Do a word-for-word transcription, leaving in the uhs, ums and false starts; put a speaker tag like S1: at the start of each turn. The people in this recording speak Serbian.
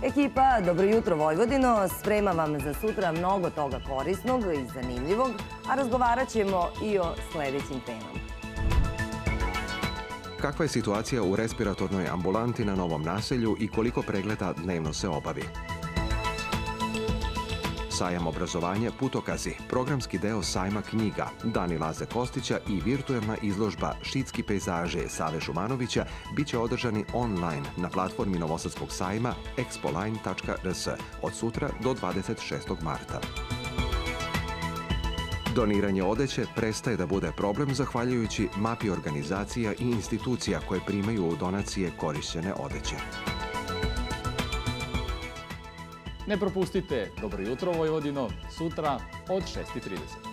S1: Ekipa Dobro jutro Vojvodino sprema vam za sutra mnogo toga korisnog i zanimljivog, a razgovarat ćemo i o sledećim temama.
S2: Kakva je situacija u respiratornoj ambulanti na Novom naselju i koliko pregleda dnevno se obavi? Sajam obrazovanja Putokazi, programski deo sajma knjiga Dani Laze Kostića i virtuelna izložba Šidski pejzaže Save Šumanovića biće održani online na platformi Novosadskog sajma expoline tačka r s od sutra do dvadeset šestog marta. Doniranje odeće prestaje da bude problem zahvaljujući mapi organizacija i institucija koje primaju u donacije korišćene odeće.
S3: Ne propustite Dobro jutro Vojvodino sutra od šest i trideset.